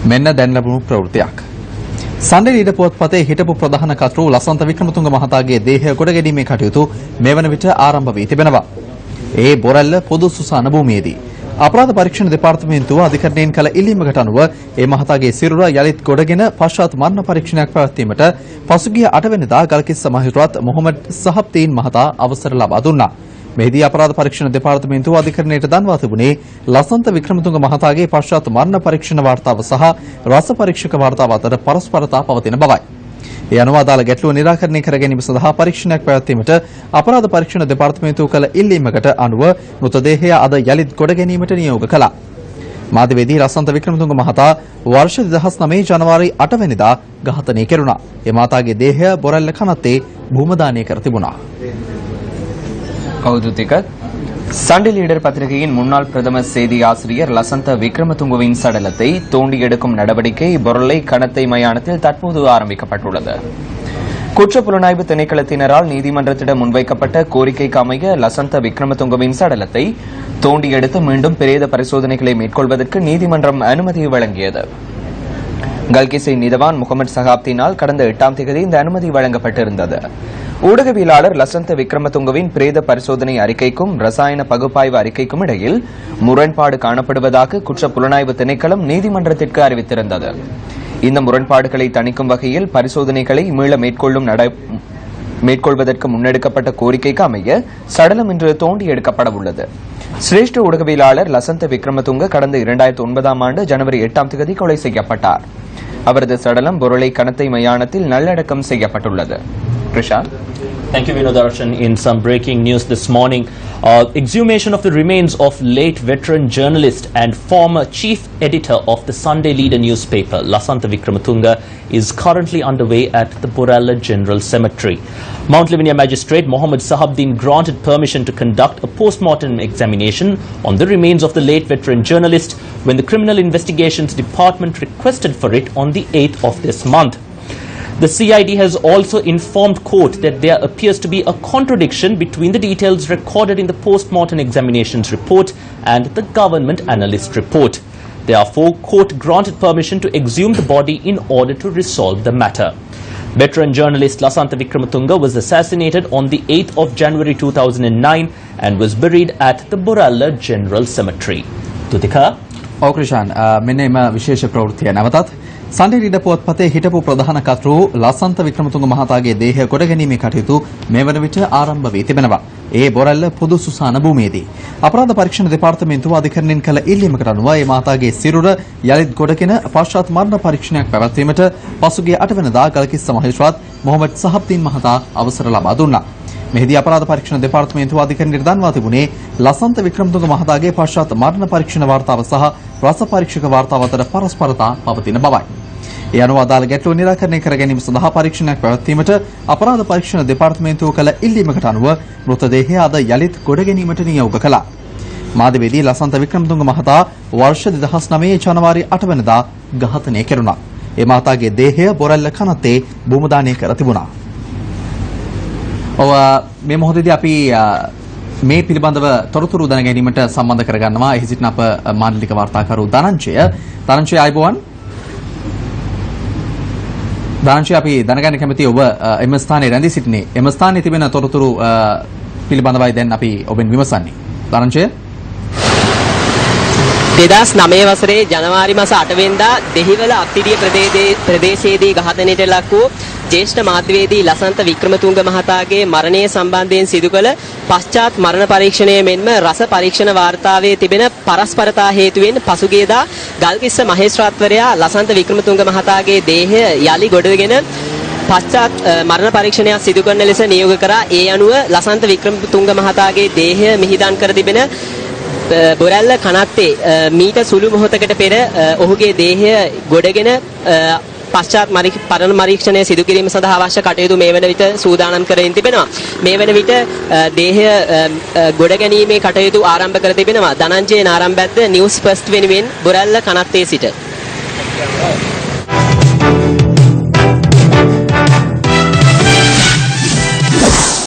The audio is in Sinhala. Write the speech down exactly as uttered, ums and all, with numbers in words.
මෙන්න දැන් ලැබුණු ප්‍රවෘත්තියක්. සන්ඩේ ලීඩර් පුවත්පතේ හිටපු ප්‍රධාන කර්තෘ ලසන්ත වික්‍රමතුංග මහතාගේ දේහය ගොඩගැනීමේ කටයුතු මෙවන විට ආරම්භ වී තිබෙනවා. ඒ බොරැල්ල පොදු සුසාන භූමියේදී අපරාධ පරීක්ෂණ දෙපාර්තමේන්තුව අධිකරණයෙන් කළ ඉල්ලීමකට අනුව ඒ මහතාගේ සිරුර යලිත් ගොඩගෙන පශ්චාත් මරණ පරීක්ෂණයක් පැවැත්වීමට පසුගිය අට වෙනිදා ගල්කිස්ස මහේස්ත්‍රාත් මොහොමඩ් සහබ්දීන් මහතා අවසර ලබා දුන්නා. මෙහිදී අපරාධ පරීක්ෂණ දෙපාර්තමේන්තුව අධිකරණයට දන්වා තිබුණේ ලසන්ත වික්‍රමතුංග මහතාගේ පශ්චාත් මරණ පරීක්ෂණ වාර්තාව සහ රස පරීක්ෂක වාර්තාව අතර පරස්පරතා පවතින බවයි. ඒ අනුව අදාළ ගැටලුව නිරාකරණය කර ගැනීම සඳහා පරීක්ෂණයක් පැවැත්වීමට අපරාධ පරීක්ෂණ දෙපාර්තමේන්තුව කළ ඉල්ලීමකට අනුව මෘතදේහය අද යළිත් ගොඩ ගැනීමට නියෝග කළා. මාධ්‍යවේදී ලසන්ත වික්‍රමතුංග මහතා වර්ෂ දෙදහස් නවය ජනවාරි අට වෙනිදා ඝාතනය කෙරුණා. ඒ මහතාගේ දේහය බොරැල්ල කනත්තේ භූමදානය කර තිබුණා. கௌதுதிக சண்டே லீடர் பத்திரிகையின் முன்னாள் பிரதம செய்தி ஆசிரியர் லசந்த விக்ரமதுங்கவின் சடலத்தை தோண்டி எடுக்கும் நடவடிக்கை பொருளை கணத்தை மயானத்தில் தற்போது ஆரம்பிக்கப்பட்டுள்ளது. குற்றப்புலனாய்வு திணைக்களத்தினரால் நீதிமன்றத்திடம் முன்வைக்கப்பட்ட கோரிக்கைக்கு அமைய லசந்த விக்ரமதுங்கவின் சடலத்தை தோண்டி எடுத்து மீண்டும் பிரேத பரிசோதனைகளை மேற்கொள்வதற்கு நீதிமன்றம் அனுமதி வழங்கியது. கல்கிசை நீதவான் முகமது சஹாப்தினால் கடந்த எட்டாம் தேதி இந்த அனுமதி வழங்கப்பட்டிருந்தது. ஊடகவியலாளர் லசந்த விக்ரமதுங்கவின் பிரேத பரிசோதனை அறிக்கைக்கும் ரசாயன பகுப்பாய்வு அறிக்கைக்கும் இடையில் முரண்பாடு காணப்படுவதாக குற்ற புலனாய்வு திணைக்களம் நீதிமன்றத்திற்கு அறிவித்திருந்தது. இந்த முரண்பாடுகளை தணிக்கும் வகையில் பரிசோதனைகளை மீள மேற்கொள்ளும் மேற்கொள்வதற்கு முன்னெடுக்கப்பட்ட கோரிக்கைக்கு அமைய சடலம் இன்று தோண்டி எடுக்கப்பட உள்ளது. சிரேஷ்ட ஊடகவியலாளர் லசந்த விக்ரமதுங்க கடந்த இரண்டாயிரத்தி ஒன்பதாம் ஆண்டு ஜனவரி எட்டாம் தேதி கொலை செய்யப்பட்டார். அவரது சடலம் பொருளை கணத்தை மயானத்தில் நல்லடக்கம் செய்யப்பட்டுள்ளது. Thank you, Vinodarshan. In some breaking news this morning, uh, exhumation of the remains of late veteran journalist and former chief editor of the Sunday Leader newspaper, Lasantha Vikramatunga, is currently underway at the Boralla General Cemetery. Mount Lavinia Magistrate Mohammed Sahabdeen granted permission to conduct a post-mortem examination on the remains of the late veteran journalist when the Criminal Investigations Department requested for it on the eighth of this month. The C I D has also informed court that there appears to be a contradiction between the details recorded in the post-mortem examinations report and the government analyst report. Therefore, court granted permission to exhume the body in order to resolve the matter. Veteran journalist Lasantha Vikramatunga was assassinated on the eighth of January two thousand nine and was buried at the Boralla General Cemetery. Tutika? ඕක්‍රිෂාන් මෙන්න එම විශේෂ ප්‍රවෘත්තිය නැවතත් සන්ඩේ ලීඩර් පුවත්පතේ හිටපු ප්‍රධාන කර්තෘ ලසන්ත වික්‍රමතුංග මහතාගේ දේහය ගොඩගැනීමේ කටයුතු මෙවන විට ආරම්භ වී තිබෙනවා. ඒ බොරැල්ල පොදු සුසාන භූමියේදී අපරාධ පරීක්ෂණ දෙපාර්තමේන්තුව අධිකරණයෙන් කළ ඉල්ලීමකට අනුව ඒ මහතාගේ සිරුර යළිත් ගොඩගෙන පශ්චාත් මරණ පරීක්ෂණයක් පැවැත්වීමට පසුගිය අට වෙනිදා ගල්කිස්ස මහේස්ත්‍රාත් මොහොමඩ් සහබ්දීන් මහතා අවසර ලබා දුන්නා. මෙහිදී අපරාධ පරීක්ෂණ දෙපාර්තමේන්තුව අධිකරණයට දන්වා තිබුණේ ලසන්ත වික්‍රමතුංග මහතාගේ පශ්චාත් මරණ පරීක්ෂණ වාර්තාව සහ රස පරීක්ෂක වාර්තාව අතර පරස්පරතා පවතින බවයි. ඒ අනුව අදාළ ගැටලුව නිරාකරණය කර ගැනීම සඳහා පරීක්ෂණයක් පැවැත්වීමට අපරාධ පරීක්ෂණ දෙපාර්තමේන්තුව කළ ඉල්ලීමකට අනුව මෘතදේහය අද යළිත් ගොඩ ගැනීමට නියෝග කළා. මාධ්‍යවේදී ලසන්ත වික්‍රමතුංග මහතා වර්ෂ දෙදහස් නවය ජනවාරි අට වෙනිදා ඝාතනය කෙරුණා. ඒ මහතාගේ දේහය බොරැල්ල කනත්තේ භූමදානය කර තිබුණා. ඔව් මේ මොහොතේදී අපි මේ පිළිබඳව තොරතුරු දැන ගැනීමට සම්බන්ධ කරගන්නවා එහි සිටින අප මාණ්ඩලික වාර්තාකරු ධනංජය. ධනංජය ආයුබෝවන්. ධනංජය අපි දැනගන්න කැමතියි ඔබ එම ස්ථානයේ රැඳී සිටිනේ. එම ස්ථානයේ තිබෙන තොරතුරු පිළිබඳවයි දැන් අපි ඔබෙන් විමසන්නේ. ධනංජය දෙදහස් නවය වසරේ ජනවාරි මාස අට වෙනිදා දෙහිවල අත්තිරිය ප්‍රදේශයේදී ඝාතනයට ලක් වූ ජ්‍යෙෂ්ඨ මාධ්‍යවේදී ලසන්ත වික්‍රමතුංග මහතාගේ මරණය සම්බන්ධයෙන් සිදු කළ පශ්චාත් මරණ පරීක්ෂණය මෙන්ම රස පරීක්ෂණ වාර්තාවේ තිබෙන පරස්පරතා හේතුවෙන් පසුගියදා ගල්කිස්ස මහේස්ත්‍රාත්වරයා ලසන්ත වික්‍රමතුංග මහතාගේ දේහය යලි ගොඩගෙන පශ්චාත් මරණ පරීක්ෂණයක් සිදු කරන ලෙස නියෝග කරා. ඒ අනුව ලසන්ත වික්‍රමතුංග මහතාගේ දේහය මිහිදන් කර තිබෙන බොරැල්ල කනත්තේ මීට සුළු මොහොතකට පෙර ඔහුගේ දේහය ගොඩගෙන පශ්චාත් පරණ පරීක්ෂණය සිදු කිරීම සඳහා අවශ්‍ය කටයුතු මේ වන විට සූදානම් කරමින් තිබෙනවා. මේ වන විට දේහය ගොඩ ගැනීමේ කටයුතු ආරම්භ කර තිබෙනවා. ධනංජය නාරම්බද්ද නිවුස් ෆස්ට් වෙනුවෙන් බොරැල්ල කනත්තේ සිට